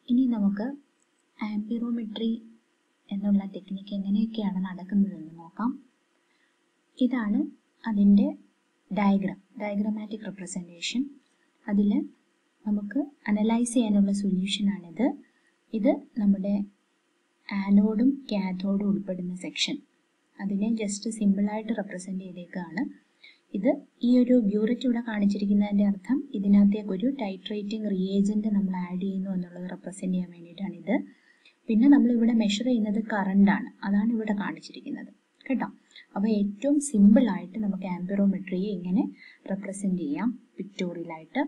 ഇനി നമുക്ക് ആംപിറോമെട്രി എന്നുള്ള ടെക്നിക്ക് എങ്ങനെയൊക്കെയാണ് നടക്കുന്നതെന്ന് നോക്കാം. ഇതാണ് അതിൻ്റെ ഡയഗ്രമാറ്റിക് റെപ്രസെൻറ്റേഷൻ. അതിൽ നമുക്ക് അനലൈസ് ചെയ്യാനുള്ള സൊല്യൂഷനാണിത്. ഇത് നമ്മുടെ ആനോഡും കാഥോഡും ഉൾപ്പെടുന്ന സെക്ഷൻ. അതിനെ ജസ്റ്റ് സിമ്പിളായിട്ട് റെപ്രസെൻറ്റ് ചെയ്തേക്കാണ്. ഇത് ഈ ഒരു ബ്യൂററ്റ് ഇവിടെ കാണിച്ചിരിക്കുന്നതിൻ്റെ അർത്ഥം ഇതിനകത്തേക്ക് ഒരു ടൈട്രേറ്റിംഗ് റിയേജൻറ്റ് നമ്മൾ ആഡ് ചെയ്യുന്നു എന്നുള്ളത് റെപ്രസെൻറ്റ് ചെയ്യാൻ വേണ്ടിയിട്ടാണിത്. പിന്നെ നമ്മളിവിടെ മെഷർ ചെയ്യുന്നത് കറണ്ടാണ്, അതാണ് ഇവിടെ കാണിച്ചിരിക്കുന്നത് കേട്ടോ. അപ്പോൾ ഏറ്റവും സിമ്പിളായിട്ട് നമുക്ക് ആംപിറോമെട്രിയെ ഇങ്ങനെ റെപ്രസെൻറ്റ് ചെയ്യാം പിക്ടോറിയലായിട്ട്.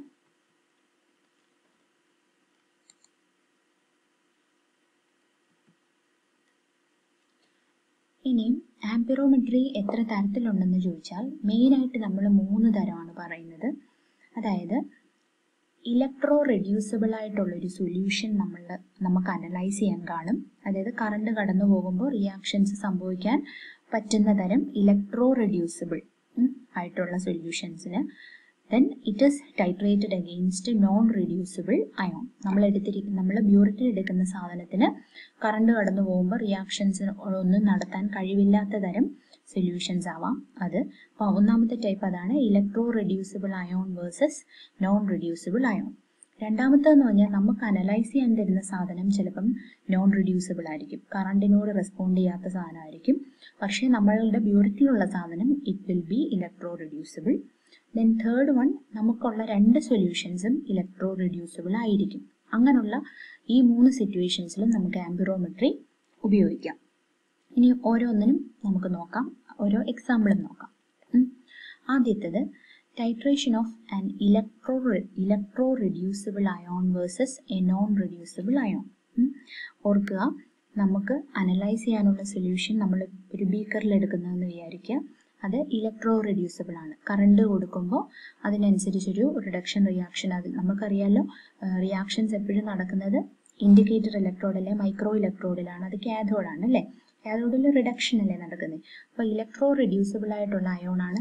ഇനിയും ആംപിറോമെട്രി എത്ര തരത്തിലുണ്ടെന്ന് ചോദിച്ചാൽ മെയിനായിട്ട് നമ്മൾ 3 തരമാണ് പറയുന്നത്. അതായത് ഇലക്ട്രോ റെഡ്യൂസിബിൾ ആയിട്ടുള്ളൊരു സൊല്യൂഷൻ നമുക്ക് അനലൈസ് ചെയ്യാൻ കാണും. അതായത് കറണ്ട് കടന്നു പോകുമ്പോൾ റിയാക്ഷൻസ് സംഭവിക്കാൻ പറ്റുന്ന തരം ഇലക്ട്രോ റെഡ്യൂസിബിൾ ആയിട്ടുള്ള സൊല്യൂഷൻസിന്. Then it is titrated against non reducible ion. നമ്മൾ ബ്യൂററ്റിൽ എടുക്കുന്ന സാധനത്തിന് കറണ്ട് കടന്നു പോകുമ്പോൾ റിയാക്ഷൻസ് ഒന്നും നടത്താൻ കഴിവില്ലാത്ത തരം സൊല്യൂഷൻസ് ആവാം അത്. അപ്പോൾ ഒന്നാമത്തെ ടൈപ്പ് അതാണ്, electro reducible ion versus non reducible ion. രണ്ടാമത്തേന്ന് പറഞ്ഞാൽ നമുക്ക് അനലൈസ് ചെയ്യാൻ തരുന്ന സാധനം ചിലപ്പം നോൺ റെഡ്യൂസിബിൾ ആയിരിക്കും, കറണ്ടിനോട് റെസ്പോണ്ട് ചെയ്യാത്ത സാധനമായിരിക്കും. പക്ഷേ നമ്മളുടെ ബ്യൂററ്റിലുള്ള സാധനം it will be electro reducible. Then third one, നമുക്കുള്ള 2 സൊല്യൂഷൻസും ഇലക്ട്രോ റെഡ്യൂസിബിൾ ആയിരിക്കും. അങ്ങനെയുള്ള ഈ 3 സിറ്റുവേഷൻസിലും നമുക്ക് ആംപിറോമെട്രി ഉപയോഗിക്കാം. ഇനി ഓരോന്നിനും നമുക്ക് നോക്കാം, ഓരോ എക്സാമ്പിളും നോക്കാം. ആദ്യത്തേത് titration of an electro reducible ion versus a non reducible ion. ഓർക്കുക, നമുക്ക് അനലൈസ് ചെയ്യാനുള്ള സൊല്യൂഷൻ നമ്മൾ ഒരു ബീക്കറിൽ എടുക്കുന്നതെന്ന് വിചാരിക്കുക. അത് ഇലക്ട്രോ റെഡ്യൂസിബിൾ ആണ്. കറണ്ട് കൊടുക്കുമ്പോൾ അതിനനുസരിച്ചൊരു റിഡക്ഷൻ റിയാക്ഷൻ, അത് നമുക്കറിയാമല്ലോ. റിയാക്ഷൻസ് എപ്പോഴും നടക്കുന്നത് ഇൻഡിക്കേറ്റർ ഇലക്ട്രോഡല്ലേ, മൈക്രോ ഇലക്ട്രോഡിലാണ്. അത് കാഥോഡാണ് അല്ലേ. കാഥോഡിൽ റിഡക്ഷൻ അല്ലേ നടക്കുന്നത്. അപ്പോൾ ഇലക്ട്രോ റെഡ്യൂസിബിൾ ആയിട്ടുള്ള അയോണാണ്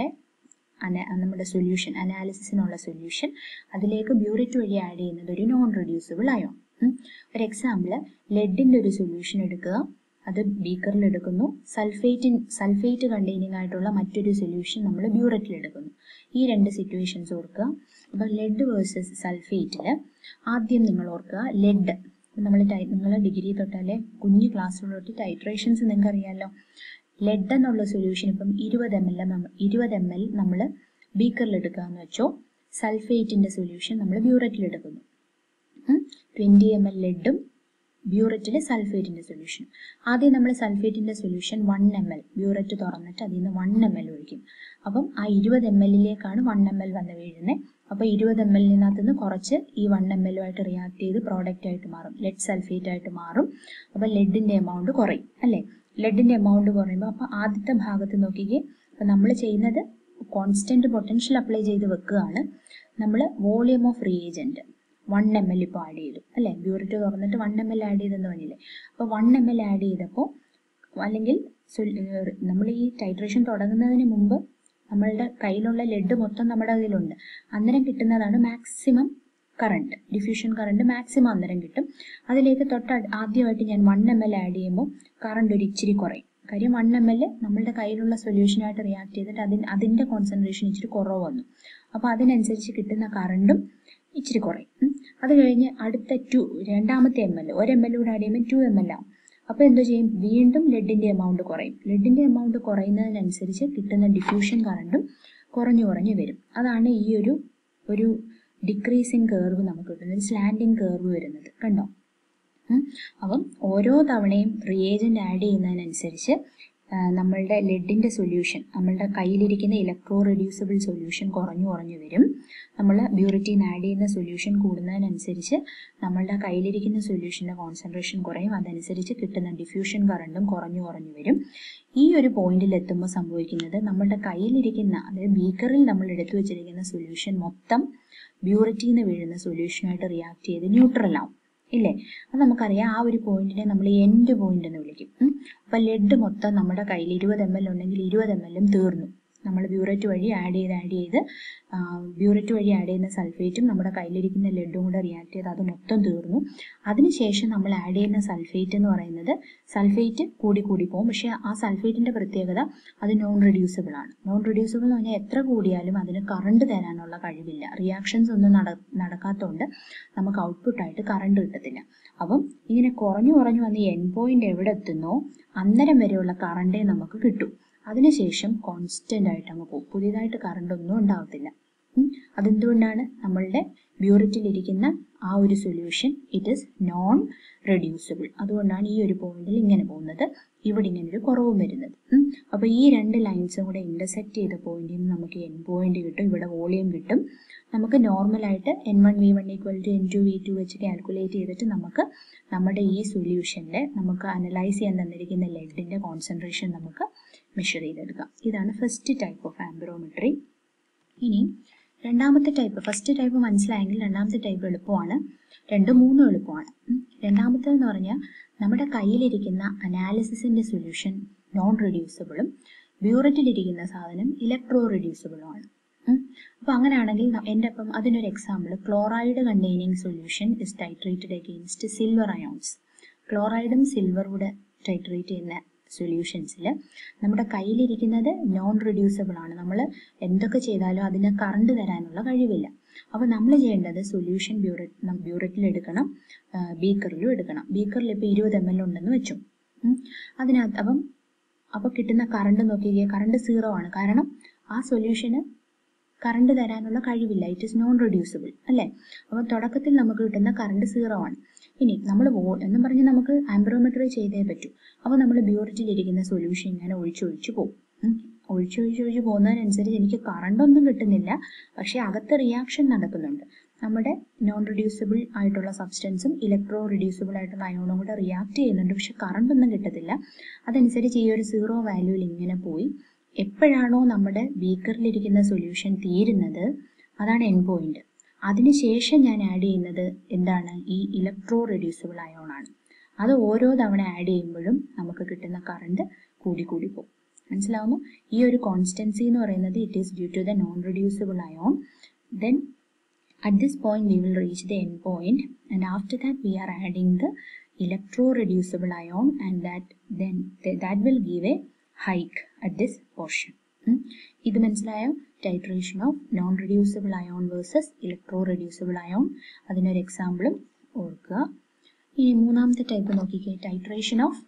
നമ്മുടെ സൊല്യൂഷൻ, അനാലിസിസിനുള്ള സൊല്യൂഷൻ. അതിലേക്ക് ബ്യൂററ്റ് വഴി ആഡ് ചെയ്യുന്നത് ഒരു നോൺ റെഡ്യൂസിബിൾ അയോൺ. ഒരു എക്സാമ്പിൾ, ലെഡിൻ്റെ ഒരു സൊല്യൂഷൻ എടുക്കുക, അത് ബീക്കറിൽ എടുക്കുന്നു. സൾഫേറ്റ് കണ്ടെയ്നിങ് ആയിട്ടുള്ള മറ്റൊരു സൊല്യൂഷൻ നമ്മൾ ബ്യൂററ്റിൽ എടുക്കുന്നു. ഈ 2 സിറ്റുവേഷൻസ് ഓർക്കുക. അപ്പോൾ ലെഡ് വേഴ്സസ് സൾഫേറ്റിൽ ആദ്യം നിങ്ങൾ ഓർക്കുക, ലെഡ് നിങ്ങൾ ഡിഗ്രി തൊട്ടാലേ കുഞ്ഞു ക്ലാസ്സിൽ തൊട്ട് ടൈട്രേഷൻസ് നിങ്ങൾക്ക് അറിയാമല്ലോ. ലെഡ് എന്നുള്ള സൊല്യൂഷൻ ഇപ്പം 20 ml നമ്മൾ ബീക്കറിൽ എടുക്കുക എന്ന് വെച്ചോ. സൾഫേറ്റിൻ്റെ സൊല്യൂഷൻ നമ്മൾ ബ്യൂററ്റിൽ എടുക്കുന്നു. 20 ml ലെഡും ബ്യൂററ്റിൽ സൾഫേറ്റിൻ്റെ സൊല്യൂഷൻ. ആദ്യം നമ്മൾ സൾഫേറ്റിൻ്റെ സൊല്യൂഷൻ 1 ml ബ്യൂററ്റ് തുറന്നിട്ട് അതിൽ നിന്ന് 1 ml ഒഴിക്കും. അപ്പം ആ 20 ml-ലേക്കാണ് 1 ml വന്ന് വീഴുന്നത്. അപ്പോൾ 20 ml-നകത്ത് നിന്ന് കുറച്ച് ഈ 1 ml-ആയിട്ട് റിയാക്ട് ചെയ്ത് പ്രോഡക്റ്റ് ആയിട്ട് മാറും, ലെഡ് സൾഫേറ്റ് ആയിട്ട് മാറും. അപ്പോൾ ലെഡിൻ്റെ എമൗണ്ട് കുറയും അല്ലേ. ലെഡിൻ്റെ എമൗണ്ട് കുറയുമ്പോൾ അപ്പോൾ ആദ്യത്തെ ഭാഗത്ത് നോക്കിക്കേ, അപ്പോൾ നമ്മൾ ചെയ്യുന്നത് കോൺസ്റ്റൻറ്റ് പൊട്ടൻഷ്യൽ അപ്ലൈ ചെയ്ത് വെക്കുകയാണ്. നമ്മൾ വോളിയം ഓഫ് റിയേജൻറ്റ് 1 ml ഇപ്പോൾ ആഡ് ചെയ്തു അല്ലേ. ബ്യൂററ്റ് തുറന്നിട്ട് 1 ml ആഡ് ചെയ്തെന്ന് പറഞ്ഞില്ലേ. അപ്പോൾ 1 ml ആഡ് ചെയ്തപ്പോൾ, അല്ലെങ്കിൽ നമ്മൾ ഈ ടൈട്രേഷൻ തുടങ്ങുന്നതിന് മുമ്പ് നമ്മളുടെ കയ്യിലുള്ള ലെഡ് മൊത്തം നമ്മുടെ കയ്യിലുണ്ട്. അന്നേരം കിട്ടുന്നതാണ് maximum current, diffusion current maximum അന്നേരം കിട്ടും. അതിലേക്ക് ആദ്യമായിട്ട് ഞാൻ 1 ml ആഡ് ചെയ്യുമ്പോൾ കറണ്ട് ഒരു ഇച്ചിരി കുറയും. കാര്യം 1 ml നമ്മളുടെ കയ്യിലുള്ള സൊല്യൂഷനായിട്ട് റിയാക്ട് ചെയ്തിട്ട് അതിൻ്റെ കോൺസെൻട്രേഷൻ ഇച്ചിരി കുറവ് വന്നു. അപ്പോൾ അതിനനുസരിച്ച് കിട്ടുന്ന കറണ്ടും ഇച്ചിരി കുറയും. അത് കഴിഞ്ഞ് അടുത്ത രണ്ടാമത്തെ ml 1 ml കൂടെ ആഡ് ചെയ്യുമ്പോൾ 2 ml ആവും. അപ്പോൾ എന്തോ ചെയ്യും, വീണ്ടും ലെഡിൻ്റെ എമൗണ്ട് കുറയും. ലെഡിൻ്റെ എമൗണ്ട് കുറയുന്നതിനനുസരിച്ച് കിട്ടുന്ന ഡിഫ്യൂഷൻ കറണ്ടും കുറഞ്ഞു വരും. അതാണ് ഈ ഒരു ഡിക്രീസിങ് കേർവ് നമുക്ക് കിട്ടുന്നത്, സ്ലാൻഡിങ് കേർവ് വരുന്നത് കണ്ടോ. അപ്പം ഓരോ തവണയും റിയേജൻറ്റ് ആഡ് ചെയ്യുന്നതിനനുസരിച്ച് നമ്മളുടെ ലെഡിൻ്റെ സൊല്യൂഷൻ, നമ്മളുടെ കയ്യിലിരിക്കുന്ന ഇലക്ട്രോ റെഡ്യൂസിബിൾ സൊല്യൂഷൻ കുറഞ്ഞു വരും. നമ്മൾ ബ്യൂററ്റിൽ ആഡ് ചെയ്യുന്ന സൊല്യൂഷൻ കൂടുന്നതിനനുസരിച്ച് നമ്മളുടെ കയ്യിലിരിക്കുന്ന സൊല്യൂഷൻ്റെ കോൺസെൻട്രേഷൻ കുറയും. അതനുസരിച്ച് കിട്ടുന്ന ഡിഫ്യൂഷൻ കറണ്ടും കുറഞ്ഞു വരും. ഈ ഒരു പോയിന്റിൽ എത്തുമ്പോൾ സംഭവിക്കുന്നത്, നമ്മളുടെ കയ്യിലിരിക്കുന്ന, അതായത് ബീക്കറിൽ നമ്മൾ എടുത്തു വെച്ചിരിക്കുന്ന സൊല്യൂഷൻ മൊത്തം ബ്യൂററ്റിൽ നിന്ന് വീഴുന്ന സൊല്യൂഷനായിട്ട് റിയാക്ട് ചെയ്ത് ന്യൂട്രൽ ആവും ഇല്ലേ. അത് നമുക്കറിയാം. ആ ഒരു പോയിന്റിനെ നമ്മൾ എൻഡ് പോയിന്റ് എന്ന് വിളിക്കും. അപ്പം ലെഡ് മൊത്തം നമ്മുടെ കയ്യിൽ 20 ml ഉണ്ടെങ്കിൽ 20 ml തീർന്നു. നമ്മൾ ബ്യൂററ്റ് വഴി ആഡ് ചെയ്ത് ബ്യൂററ്റ് വഴി ആഡ് ചെയ്യുന്ന സൾഫേറ്റും നമ്മുടെ കയ്യിലിരിക്കുന്ന ലെഡും കൂടെ റിയാക്ട് ചെയ്ത് അത് മൊത്തം തീർന്നു. അതിനുശേഷം നമ്മൾ ആഡ് ചെയ്യുന്ന സൾഫേറ്റ് എന്ന് പറയുന്നത് സൾഫേറ്റ് കൂടി പോകും. പക്ഷേ ആ സൾഫേറ്റിൻ്റെ പ്രത്യേകത അത് നോൺ റെഡ്യൂസിബിൾ ആണ്. നോൺ റെഡ്യൂസിബിൾ എന്ന് പറഞ്ഞാൽ എത്ര കൂടിയാലും അതിന് കറണ്ട് തരാനുള്ള കഴിവില്ല. റിയാക്ഷൻസ് ഒന്നും നടക്കാത്തതുകൊണ്ട് നമുക്ക് ഔട്ട്പുട്ടായിട്ട് കറണ്ട് കിട്ടത്തില്ല. അപ്പം ഇങ്ങനെ കുറഞ്ഞു വന്ന് എൻ പോയിന്റ് എവിടെ എത്തുന്നോ അന്നേരം വരെയുള്ള കറണ്ടേ നമുക്ക് കിട്ടും. അതിനുശേഷം കോൺസ്റ്റന്റ് ആയിട്ട് അങ്ങ് പോകും. പുതിയതായിട്ട് കറണ്ട് ഒന്നും ഉണ്ടാവത്തില്ല. അതെന്തുകൊണ്ടാണ്? നമ്മളുടെ ബ്യൂററ്റിലിരിക്കുന്ന ആ ഒരു solution it is non reducible. അതുകൊണ്ടാണ് ഈ ഒരു പോയിന്റിൽ ഇങ്ങനെ പോകുന്നത്, ഇവിടെ ഇങ്ങനെ ഒരു കുറവും വരുന്നത്. അപ്പോൾ ഈ രണ്ട് ലൈൻസും കൂടെ ഇന്റർസെക്ട് ചെയ്ത പോയിന്റിൽ നിന്ന് നമുക്ക് എൻ പോയിന്റ് കിട്ടും, ഇവിടെ വോളിയം കിട്ടും. നമുക്ക് നോർമലായിട്ട് N1V1 = N2V2 വെച്ച് കാൽക്കുലേറ്റ് ചെയ്തിട്ട് നമുക്ക് നമ്മുടെ ഈ സൊല്യൂഷൻ്റെ നമുക്ക് അനലൈസ് ചെയ്യാൻ തന്നിരിക്കുന്ന ലെഡിൻ്റെ കോൺസെൻട്രേഷൻ നമുക്ക് മെഷർ ചെയ്തെടുക്കാം. ഇതാണ് ഫസ്റ്റ് ടൈപ്പ് ഓഫ് ആംബിറോമെട്രി. ഇനി രണ്ടാമത്തെ ടൈപ്പ്, ഫസ്റ്റ് ടൈപ്പ് മനസ്സിലായെങ്കിൽ രണ്ടാമത്തെ ടൈപ്പ് എളുപ്പമാണ്, 2, 3 എളുപ്പമാണ്. രണ്ടാമത്തേതെന്ന് പറഞ്ഞാൽ നമ്മുടെ കയ്യിലിരിക്കുന്ന അനാലിസിസിൻ്റെ സൊല്യൂഷൻ നോൺ റെഡ്യൂസിബിളും ബ്യൂററ്റിലിരിക്കുന്ന സാധനം ഇലക്ട്രോ റെഡ്യൂസിബിളുമാണ്. അപ്പോൾ അങ്ങനെയാണെങ്കിൽ എൻ്റെ അപ്പം അതിനൊരു example, chloride containing solution is titrated against silver ions. ക്ലോറൈഡും സിൽവറും കൂടെ ടൈട്രേറ്റ് ചെയ്യുന്ന സൊല്യൂഷൻസിൽ നമ്മുടെ കയ്യിലിരിക്കുന്നത് നോൺ റെഡ്യൂസിബിൾ ആണ്. നമ്മൾ എന്തൊക്കെ ചെയ്താലും അതിന് കറണ്ട് തരാനുള്ള കഴിവില്ല. അപ്പോൾ നമ്മൾ ചെയ്യേണ്ടത് സൊല്യൂഷൻ ബ്യൂററ്റിൽ എടുക്കണം, ബീക്കറിലും എടുക്കണം. ബീക്കറിൽ ഇപ്പോൾ 20 ml ഉണ്ടെന്ന് വെച്ചു. അതിനകത്ത് അപ്പോൾ കിട്ടുന്ന കറണ്ട് നോക്കിയാൽ കറണ്ട് 0 ആണ്. കാരണം ആ സൊല്യൂഷന് കറണ്ട് തരാനുള്ള കഴിവില്ല, ഇറ്റ് ഇസ് നോൺ റെഡ്യൂസിബിൾ അല്ലേ. അപ്പോൾ തുടക്കത്തിൽ നമുക്ക് കിട്ടുന്ന കറണ്ട് 0 ആണ്. ഇനി നമ്മൾ എന്നും പറഞ്ഞ് നമുക്ക് ആംബിറോമെട്രി ചെയ്തേ പറ്റൂ. അപ്പോൾ നമ്മൾ ബ്യൂററ്റിലിരിക്കുന്ന സൊല്യൂഷൻ ഇങ്ങനെ ഒഴിച്ചൊഴിച്ച് പോകും. ഒഴിച്ചൊഴിച്ച് പോകുന്നതിനനുസരിച്ച് എനിക്ക് കറണ്ട് ഒന്നും കിട്ടുന്നില്ല, പക്ഷേ അകത്ത് റിയാക്ഷൻ നടക്കുന്നുണ്ട്. നമ്മുടെ നോൺ റെഡ്യൂസിബിൾ ആയിട്ടുള്ള സബ്സ്റ്റൻസും ഇലക്ട്രോ റെഡ്യൂസിബിൾ ആയിട്ടുള്ള അയോണും കൂടെ റിയാക്ട് ചെയ്യുന്നുണ്ട്, പക്ഷെ കറണ്ട് ഒന്നും കിട്ടത്തില്ല. അതനുസരിച്ച് ഈ ഒരു 0 വാല്യൂവിൽ ഇങ്ങനെ പോയി എപ്പോഴാണോ നമ്മുടെ ബീക്കറിലിരിക്കുന്ന സൊല്യൂഷൻ തീരുന്നത് അതാണ് എൻ പോയിന്റ്. അതിനുശേഷം ഞാൻ ആഡ് ചെയ്യുന്നത് എന്താണ്? ഈ ഇലക്ട്രോ റെഡ്യൂസിബിൾ അയോൺ ആണ്. അത് ഓരോ തവണ ആഡ് ചെയ്യുമ്പോഴും നമുക്ക് കിട്ടുന്ന കറണ്ട് കൂടി പോകും. മനസ്സിലാവുന്നു? ഈ ഒരു കോൺസ്റ്റൻസി എന്ന് പറയുന്നത് it is due to the non reducible ion. Then at this point we will reach the end point, and after that we are adding the electro reducible ion, and that will give a hike at this portion. ഇത് മനസ്സിലായോ? Titration of non reducible ion versus electro reducible ion. അതിനൊരു എക്സാമ്പിളും ഓർക്കുക. ഇനി മൂന്നാമത്തെ type നോക്കിക്കേ, titration of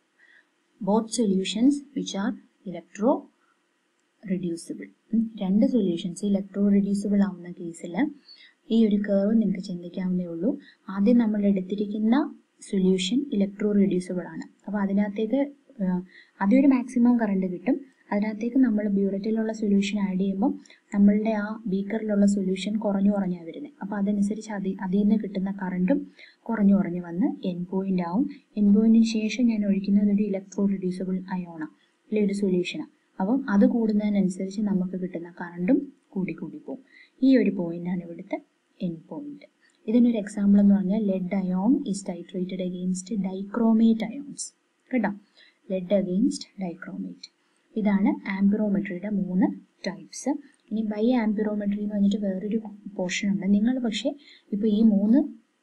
both solutions which are electro reducible. രണ്ട് solutions electro reducible ആവുന്ന കേസിൽ ഈ ഒരു കർവ് നിങ്ങൾക്ക് ചിന്തിക്കാവുന്നേ ഉള്ളൂ. ആദ്യം നമ്മൾ എടുത്തിരിക്കുന്ന സൊല്യൂഷൻ ഇലക്ട്രോ റെഡ്യൂസിബിൾ ആണ്. അപ്പോൾ അതിനകത്തേക്ക് ആദ്യം ഒരു മാക്സിമം കറണ്ട് കിട്ടും. അതിനകത്തേക്ക് നമ്മൾ ബ്യൂററ്റിലുള്ള സൊല്യൂഷൻ ആഡ് ചെയ്യുമ്പം നമ്മളുടെ ആ ബീക്കറിലുള്ള സൊല്യൂഷൻ കുറഞ്ഞാണ് വരുന്നത്. അപ്പോൾ അതനുസരിച്ച് അതിൽ നിന്ന് കിട്ടുന്ന കറണ്ടും കുറഞ്ഞു വന്ന് എൻ പോയിന്റ് ആവും. എൻ പോയിന്റിന് ശേഷം ഞാൻ ഒഴിക്കുന്നത് ഒരു ഇലക്ട്രോ റെഡ്യൂസിബിൾ അയോണാണ്, അല്ലെങ്കിൽ ഒരു സൊല്യൂഷനാണ്. അപ്പം അത് കൂടുന്നതിനനുസരിച്ച് നമുക്ക് കിട്ടുന്ന കറണ്ടും കൂടി പോകും. ഈ ഒരു പോയിന്റാണ് ഇവിടുത്തെ എൻ പോയിന്റ്. ഇതിനൊരു എക്സാമ്പിൾ എന്ന് പറഞ്ഞാൽ lead ion is titrated against dichromate ions. കേട്ടോ, ലെഡ് അഗെയിൻസ്റ്റ് ഡൈക്രോമേറ്റ്. ഇതാണ് ആംബിറോമെട്രിയുടെ 3 ടൈപ്സ്. ഇനി ബൈ ആംബിറോമെട്രി എന്ന് പറഞ്ഞിട്ട് വേറൊരു പോർഷൻ ഉണ്ട്. നിങ്ങൾ പക്ഷേ ഇപ്പോൾ ഈ 3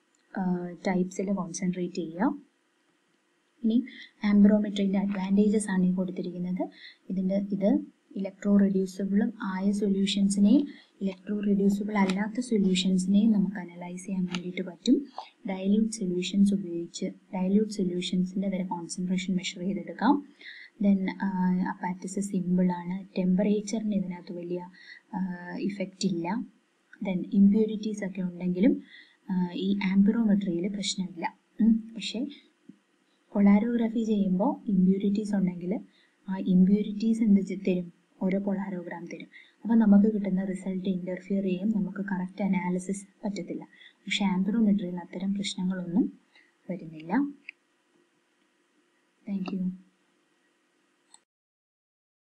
ടൈപ്സിൽ കോൺസെൻട്രേറ്റ് ചെയ്യുക. ഇനി ആംബിറോമെട്രിൻ്റെ അഡ്വാൻറ്റേജസ് ആണ് ഈ കൊടുത്തിരിക്കുന്നത്. ഇത് ഇലക്ട്രോ റെഡ്യൂസിബിളും ആയ സൊല്യൂഷൻസിനെയും ഇലക്ട്രോ റെഡ്യൂസിബിൾ അല്ലാത്ത സൊല്യൂഷൻസിനെയും നമുക്ക് അനലൈസ് ചെയ്യാൻ വേണ്ടിയിട്ട് പറ്റും. ഡയല്യൂട്ട് സൊല്യൂഷൻസ് ഉപയോഗിച്ച് ഡയല്യൂട്ട് സൊല്യൂഷൻസിൻ്റെ വരെ കോൺസെൻട്രേഷൻ മെഷർ ചെയ്തെടുക്കാം. ദെൻ അപ്പാറ്റസ് സിമ്പിളാണ്, ടെമ്പറേച്ചറിന് ഇതിനകത്ത് വലിയ ഇഫക്റ്റ് ഇല്ല. ദെൻ ഇമ്പ്യൂരിറ്റീസ് ഒക്കെ ഉണ്ടെങ്കിലും ഈ ആംബിറോമെട്രിയിൽ പ്രശ്നമില്ല. പക്ഷേ പൊളാരോഗ്രാഫി ചെയ്യുമ്പോൾ ഇമ്പ്യൂരിറ്റീസ് ഉണ്ടെങ്കിൽ ആ ഇമ്പ്യൂരിറ്റീസ് എന്ത് തരും? ഓരോ പൊളാരോഗ്രാം തരും. അപ്പോൾ നമുക്ക് കിട്ടുന്ന റിസൾട്ട് ഇൻ്റർഫിയർ ചെയ്യും, നമുക്ക് കറക്റ്റ് അനാലിസിസ് പറ്റത്തില്ല. പക്ഷേ ആംബിറോമെട്രിയിൽ അത്തരം പ്രശ്നങ്ങളൊന്നും വരുന്നില്ല. Thank U.